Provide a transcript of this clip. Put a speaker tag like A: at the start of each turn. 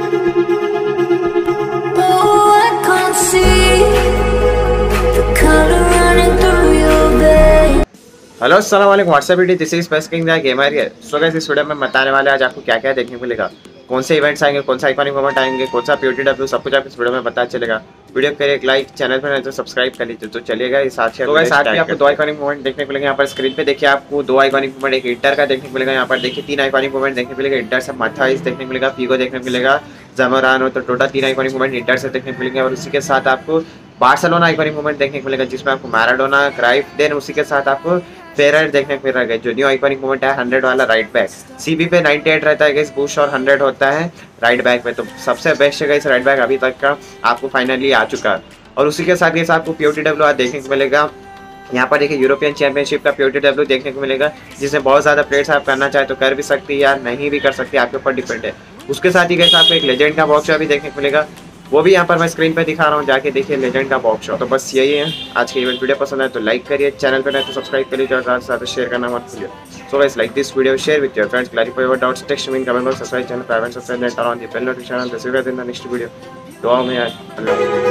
A: Oh, I can't see the color running through your veins.
B: Hello अस्सलाम वालेकुम WhatsApp video this is basking the gamer है। So guys इस video में बताने वाले आज आपको क्या क्या देखने को मिलेगा, कौन से इवेंट्स आएंगे, कौन सा आइकॉनिक मोमेंट आएंगे, कौन सा POTW, सब कुछ आपको इस वीडियो में पता चलेगा। वीडियो को एक लाइक, चैनल पर नहीं तो सब्सक्राइब कर लीजिए। तो चलिएगा इस साथ ही आपको दो आइकॉनिक मोमेंट देखने को मिलेंगे। यहाँ पर स्क्रीन पे देखिए आपको दो आइकॉनिक मोमेंट, एक इंटर का देखने को मिलेगा। यहाँ पर देखिए तीन आइकॉनिक मोमेंट देखने को मिलेगा। इंटर से माथाइस देखने को मिलेगा, फीगो देखने को मिलेगा, ज़मोरानो, तो टोटल तीन आइकॉनिक मोमेंट इंटर से देखने को मिलेंगे। और उसी के साथ आपको बार्सिलोना आइकॉनिक मोमेंट देखने को मिलेगा जिसमें आपको मैराडोना, क्राइफ, देन उसी के साथ आपको फेरर देखने को मिल रहा है। जो न्यू आइकॉनिक मोमेंट है 100 वाला राइट बैक, सीबी पे 98 रहता है गाइस बूस्ट और 100 होता है राइट बैक पे। तो सबसे बेस्ट है गाइस राइट बैक अभी तक का आपको फाइनली आ चुका है। और उसी के साथ गाइस आपको POTW आज देखने को मिलेगा। यहाँ पर देखिए यूरोपियन चैंपियनशिप का POTW देखने को मिलेगा जिसमें बहुत ज़्यादा प्लेयर्स आप करना चाहे तो कर भी सकती है या नहीं भी कर सकती है, आपके ऊपर डिपेंड है। उसके साथ ही गाइस आपको एक लेजेंड का बॉक्स भी देखने को मिलेगा, वो भी यहाँ पर मैं स्क्रीन पे दिखा रहा हूँ, जाके देखिए लेजेंड का बॉक्स शॉट। तो बस यही है आज की इवेंट। वीडियो पसंद है तो लाइक करिए, चैनल पर नहीं तो सब्सक्राइब करिए और ज़्यादा से ज़्यादा शेयर करना मत भूलिए। So guys like this video, share with your friends, clarify your doubts, text me in comment box, subscribe channel, private subscribe, turn on the bell notification, this video in the next video. दुआ में याद।